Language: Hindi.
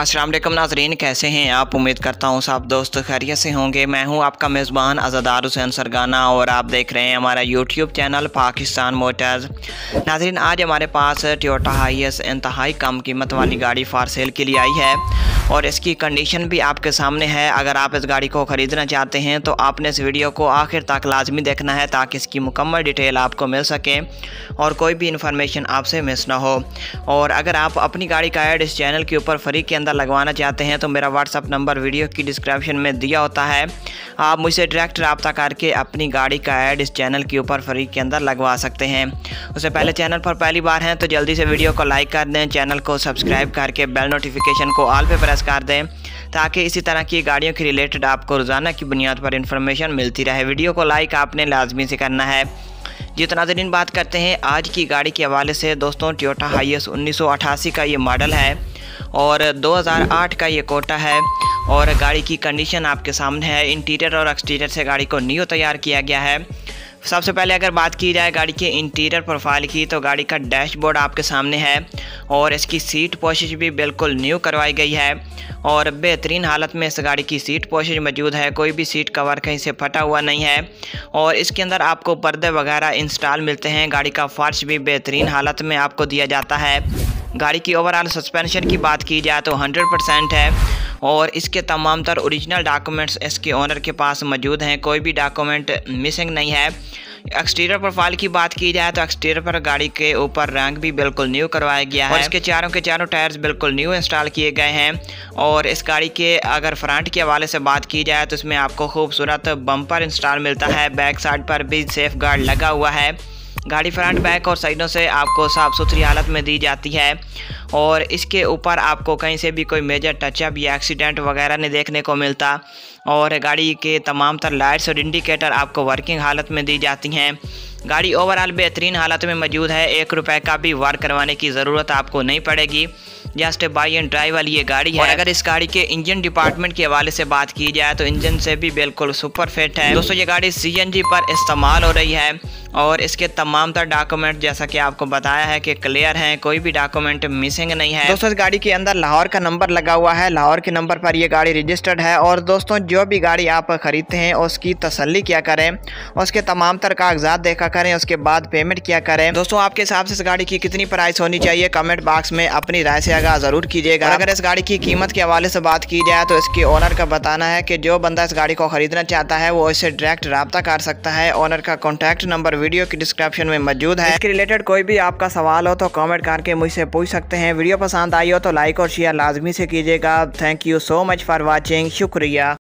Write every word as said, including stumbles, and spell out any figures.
अस्सलाम वालेकुम नाज़रीन, कैसे हैं आप। उम्मीद करता हूँ सब दोस्त खैरियत से होंगे। मैं हूँ आपका मेज़बान अज़ादार हुसैन सरगाना और आप देख रहे हैं हमारा यूट्यूब चैनल पाकिस्तान मोटर्स। नाज़रीन, आज हमारे पास टोयोटा हाइएस इंतहाई कम कीमत वाली गाड़ी फॉर सेल के लिए आई है और इसकी कंडीशन भी आपके सामने है। अगर आप इस गाड़ी को ख़रीदना चाहते हैं तो आपने इस वीडियो को आखिर तक लाजमी देखना है ताकि इसकी मुकम्मल डिटेल आपको मिल सके और कोई भी इंफॉर्मेशन आपसे मिस ना हो। और अगर आप अपनी गाड़ी का ऐड इस चैनल के ऊपर फ्री के अंदर लगवाना चाहते हैं तो मेरा व्हाट्सअप नंबर वीडियो की डिस्क्रिप्शन में दिया होता है। आप मुझसे डायरेक्ट रब्ता करके अपनी गाड़ी का ऐड इस चैनल के ऊपर फ्री के अंदर लगवा सकते हैं। उससे पहले चैनल पर पहली बार हैं तो जल्दी से वीडियो को लाइक कर दें, चैनल को सब्सक्राइब करके बेल नोटिफिकेशन को ऑल पे प्रेस कर दें ताकि इसी तरह की गाड़ियों के रिलेटेड आपको रोज़ाना की बुनियाद पर इंफॉर्मेशन मिलती रहे। वीडियो को लाइक आपने लाजमी से करना है। जी तो नाज़रीन, बात करते हैं आज की गाड़ी के हवाले से। दोस्तों, टोयोटा हाइएस उन्नीस सौ अठासी का ये मॉडल है और दो हज़ार आठ का ये कोटा है और गाड़ी की कंडीशन आपके सामने है। इंटीरियर और एक्सटीरियर से गाड़ी को न्यू तैयार किया गया है। सबसे पहले अगर बात की जाए गाड़ी के इंटीरियर प्रोफाइल की तो गाड़ी का डैशबोर्ड आपके सामने है और इसकी सीट पोशिश भी बिल्कुल न्यू करवाई गई है और बेहतरीन हालत में इस गाड़ी की सीट पोशिश मौजूद है। कोई भी सीट कवर कहीं से फटा हुआ नहीं है और इसके अंदर आपको पर्दे वगैरह इंस्टॉल मिलते हैं। गाड़ी का फर्श भी बेहतरीन हालत में आपको दिया जाता है। गाड़ी की ओवरऑल सस्पेंशन की बात की जाए तो हंड्रेड परसेंट है और इसके तमाम तर ओरिजिनल डॉक्यूमेंट्स इसके ओनर के पास मौजूद हैं। कोई भी डॉक्यूमेंट मिसिंग नहीं है। एक्सटीरियर प्रोफाइल की बात की जाए तो एक्सटीरियर पर गाड़ी के ऊपर रंग भी बिल्कुल न्यू करवाया गया है और इसके चारों के चारों टायर्स बिल्कुल न्यू इंस्टॉल किए गए हैं। और इस गाड़ी के अगर फ्रंट के हवाले से बात की जाए तो इसमें आपको खूबसूरत बम्पर इंस्टॉल मिलता है। बैक साइड पर भी सेफ गार्ड लगा हुआ है। गाड़ी फ्रंट बैक और साइडों से आपको साफ़ सुथरी हालत में दी जाती है और इसके ऊपर आपको कहीं से भी कोई मेजर टचअप या एक्सीडेंट वगैरह नहीं देखने को मिलता और गाड़ी के तमाम तर लाइट्स और इंडिकेटर आपको वर्किंग हालत में दी जाती हैं। गाड़ी ओवरऑल बेहतरीन हालत में मौजूद है। एक रुपए का भी वर्क करवाने की ज़रूरत आपको नहीं पड़ेगी। जस्ट बाई एंड ड्राइव वाली ये गाड़ी है। और अगर इस गाड़ी के इंजन डिपार्टमेंट के हवाले से बात की जाए तो इंजन से भी बिल्कुल सुपर फिट है। दोस्तों, ये गाड़ी सीएनजी पर इस्तेमाल हो रही है और इसके तमाम तर डॉक्यूमेंट जैसा कि आपको बताया है कि क्लियर हैं, कोई भी डॉक्यूमेंट मिसिंग नहीं है। दोस्तों, इस गाड़ी के अंदर लाहौर का नंबर लगा हुआ है। लाहौर के नंबर पर यह गाड़ी रजिस्टर्ड है। और दोस्तों, जो भी गाड़ी आप खरीदते हैं उसकी तसल्ली किया करें, उसके तमाम तर कागजात देखा करें, उसके बाद पेमेंट किया करें। दोस्तों, आपके हिसाब से इस गाड़ी की कितनी प्राइस होनी चाहिए कमेंट बॉक्स में अपनी राय से आगाह ज़रूर कीजिएगा। अगर इस गाड़ी की कीमत के हवाले से बात की जाए तो इसके ओनर का बताना है कि जो बंदा इस गाड़ी को खरीदना चाहता है वो इससे डायरेक्ट रब्ता कर सकता है। ओनर का कॉन्टैक्ट नंबर वीडियो की डिस्क्रिप्शन में मौजूद है। इसके रिलेटेड कोई भी आपका सवाल हो तो कमेंट करके मुझसे पूछ सकते हैं। वीडियो पसंद आई हो तो लाइक और शेयर लाजमी से कीजिएगा। Thank you so much for watching. शुक्रिया।